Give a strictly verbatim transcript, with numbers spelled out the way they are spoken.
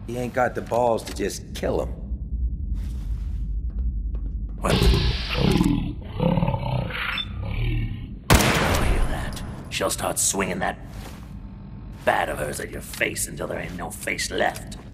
he ain't got the balls to just kill him. What? I hear that. She'll start swinging that bat of hers at your face until there ain't no face left.